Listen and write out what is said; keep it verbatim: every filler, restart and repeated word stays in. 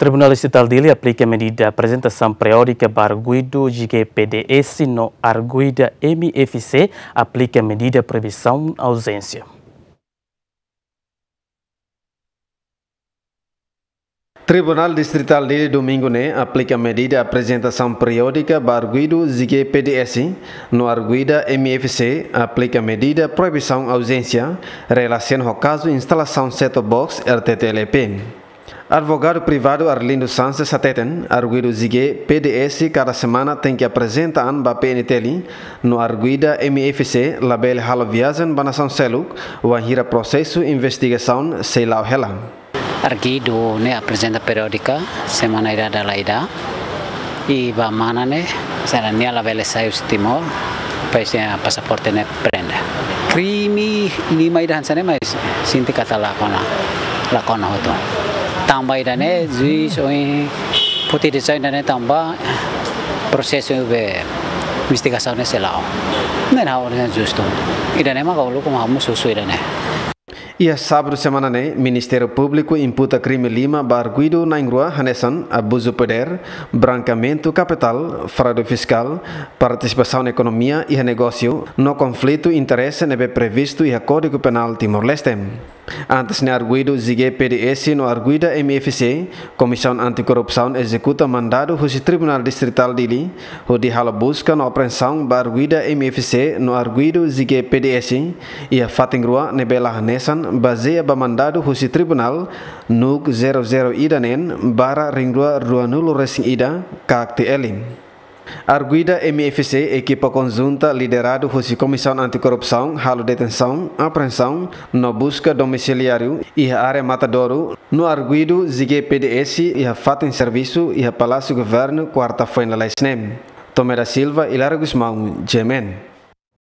Tribunal Distrital dele aplica medida apresentação periódica para arguido G G P D S no arguida M F C aplica medida proibição ausência. Tribunal Distrital de domingo né aplica medida apresentação periódica para arguido G G P D S no arguida M F C aplica medida proibição ausência relação ao caso instalação set-top box R T T L P. Advogado privado Arlindo Sanches Sateten, arguido G G P D S cada semana tem que apresentar a P N T L no arguida M F C label halo viagem banação seluk o ahira processo investigação sei lá hela. Arguido ne apresenta periódica semana ida da laida e ba mana ne serania label sai Timor paisnya pasaporte ne prenda. Krimi lima ida hansane mais sinti kata lakona lakona hoto. Tambah idane juiz oi putih desain idane tambah proses be investigação ne selao. Ne na hora justo. Idane mah kalau como hamu susu idane. E a sábado semana né, Ministério Público imputa crime lima barguido na Ingrua Hanesan, abuso de poder, branqueamento capital, fraude fiscal, participação na economia e negócio, no conflito interesse nebe previsto e a Código Penal Timor-Leste. Antes de arguido G G P D S no arguida M F C, Comissão Anticorrupção executa mandado do Tribunal Distrital dele, o de hala busca na apreensão da arguida M F C no arguido G G P D S e a fatingrua nebela hanesan baseia ba mandado do Tribunal N U C zero zero idanen bara ringrua rua nulo resing ida K T L. Arguida M F C, equipa conjunta liderado por Comissão Anticorrupção, halo detenção, apreensão, no busca domiciliário e a área Matadouro, no arguido G G P D S e a fato em serviço e a Palácio Governo, quarta-feira na Leisnem. Tomé da Silva e Lara Guzmão, Gemen.